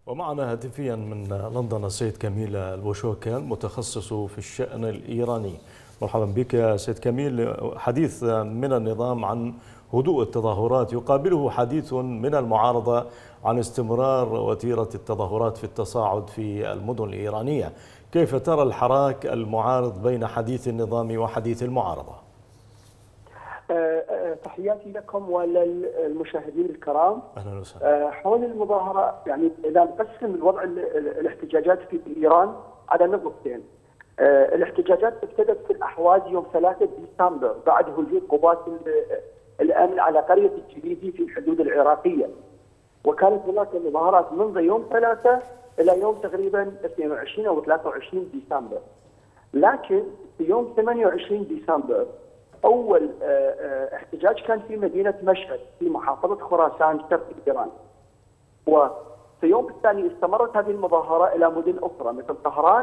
ومعنا هاتفيا من لندن السيد كميل البوشوكان متخصص في الشأن الإيراني. مرحبا بك يا سيد كميل. حديث من النظام عن هدوء التظاهرات يقابله حديث من المعارضة عن استمرار وتيرة التظاهرات في التصاعد في المدن الإيرانية. كيف ترى الحراك المعارض بين حديث النظام وحديث المعارضة؟ تحياتي لكم وللمشاهدين الكرام. أهلا وسهلا. حول المظاهرة، يعني إذا نقسم الوضع الاحتجاجات في إيران على نقطتين. الاحتجاجات ابتدت في الأحواز يوم 3 ديسمبر بعد هجوم قوات الأمن على قرية الجليدي في الحدود العراقية، وكانت هناك مظاهرات منذ يوم 3 إلى يوم تقريبا 22 أو 23 ديسمبر. لكن في يوم 28 ديسمبر أول احتجاج كان في مدينة مشهد في محافظة خراسان شرق إيران، وفي يوم الثاني استمرت هذه المظاهرة إلى مدن أخرى مثل طهران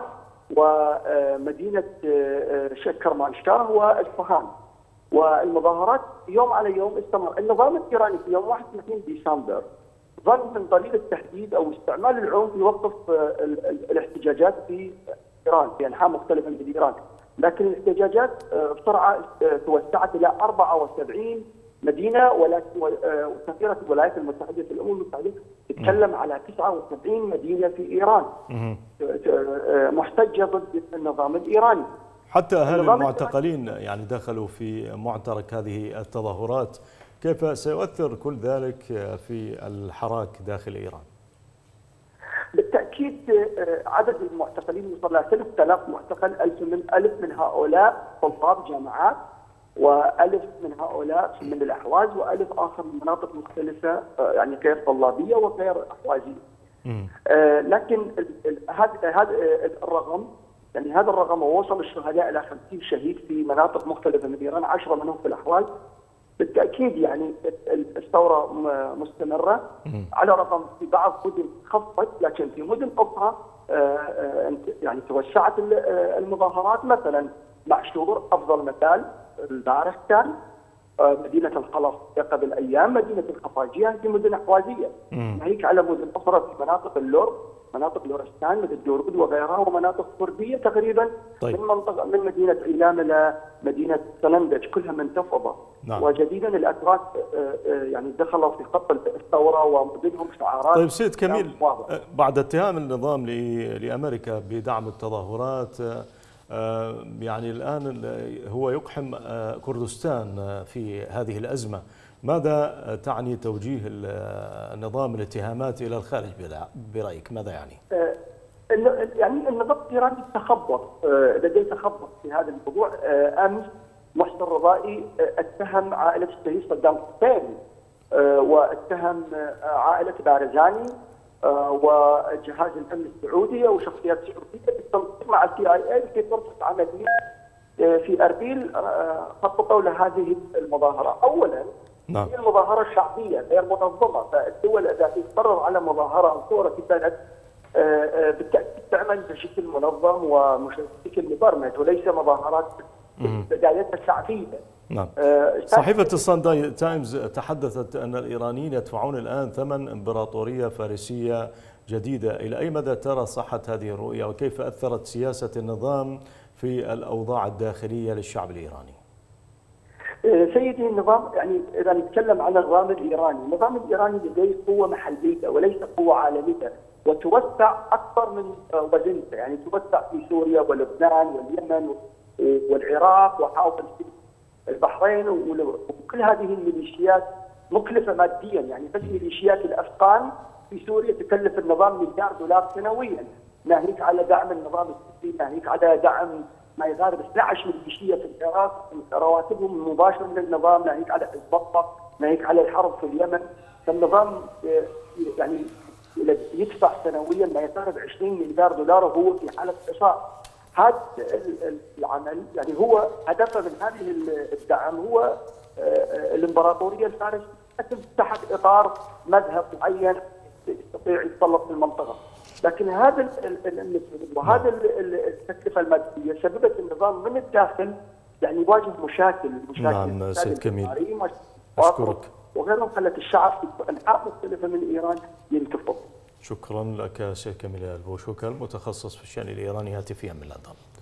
ومدينة كرمانشاه وإصفهان، والمظاهرات يوم على يوم استمر. النظام الإيراني في يوم 31 ديسمبر ظل من ضليل التهديد أو استعمال العنف يوقف الاحتجاجات في إيران في أنحاء مختلفة من إيران، لكن الاحتجاجات بسرعة توسعت إلى 74 مدينة، وسفيرة الولايات المتحدة في الأمم المتحدة تتكلم على 79 مدينة في إيران محتجة ضد النظام الإيراني. حتى أهل المعتقلين يعني دخلوا في معترك هذه التظاهرات. كيف سيؤثر كل ذلك في الحراك داخل إيران؟ بالتأكيد عدد المعتقلين وصل إلى 3000 معتقل، 1000 من هؤلاء طلاب جامعات، و1000 من هؤلاء من الأحواز، و1000 آخر من مناطق مختلفة يعني غير طلابية وغير أحوازية. لكن هذا الرقم، يعني هذا الرقم وصل الشهداء إلى 50 شهيد في مناطق مختلفة من إيران، 10 منهم في الأحواز. بالتأكيد يعني الثورة مستمرة، على رغم في بعض مدن خفت، لكن في مدن أخرى يعني توسعت المظاهرات. مثلا معشور أفضل مثال البارح كان مدينة الخلف قبل أيام، مدينة الخفاجية في مدن أحوازية، ناهيك على مدن أخرى في مناطق اللور، مناطق لورستان مثل دورود وغيرها، ومناطق كردية تقريبا. طيب. من مدينة إيلام إلى مدينة سلندج كلها منتفضة. نعم. وجديدا الأتراك يعني دخلوا في خط الثورة ومدنهم شعارات. طيب سيد كميل، بعد اتهام النظام لأمريكا بدعم التظاهرات، يعني الآن هو يقحم كردستان في هذه الأزمة، ماذا تعني توجيه النظام الاتهامات إلى الخارج برأيك؟ ماذا يعني؟ يعني النظام الإيراني تخبط، لديه تخبط في هذا الموضوع. أمس محسن رضائي اتهم عائلة الشهيد صدام حسين، واتهم عائلة بارزاني وجهاز الأمن السعودي وشخصيات سعودية بالتنسيق مع CIA في فرصة عملية في أربيل خططوا لهذه المظاهرة. أولا هي المظاهرة شعبية غير منظمة، فالدول التي تقرر على مظاهرة أو ثورة في بلد بالتأكيد تعمل بشكل منظم وبشكل مبرمج، وليس مظاهرات بدايتها شعبية. نعم. صحيفة السانداي تايمز تحدثت أن الإيرانيين يدفعون الآن ثمن إمبراطورية فارسية جديدة. إلى أي مدى ترى صحة هذه الرؤية، وكيف أثرت سياسة النظام في الأوضاع الداخلية للشعب الإيراني؟ سيدي، النظام يعني إذا نتكلم عن النظام الإيراني لديه قوة محلية وليس قوة عالمية، وتوسع أكثر من وزنته، يعني توسع في سوريا ولبنان واليمن والعراق وحاول البحرين، وكل هذه الميليشيات مكلفة ماديا. يعني بس ميليشيات الأفغان في سوريا تكلف النظام $1 مليار سنويا، ناهيك على دعم النظام السوري، ناهيك على دعم ما يقارب 12 ميليشيا في العراق رواتبهم مباشرة من النظام، ناهيك على حزب الله، ناهيك على الحرب في اليمن. فالنظام يعني يدفع سنويا ما يقارب $20 مليار وهو في حالة حصار. هذا العمل يعني هو هدفه من هذه الدعم هو الامبراطورية الفارسية تحت إطار مذهب معين يستطيع يتسلط في المنطقة. لكن هذا وهذا التكلفة المادية سببت النظام من الداخل يعني يواجه مشاكل. نعم سيد كميل، أشكرك. وغيرها خلت الشعب في أنحاء مختلفة من إيران ينتفض. شكرا لك سيد كميل البوشوكة المتخصص في الشأن الإيراني هاتفيا من لندن.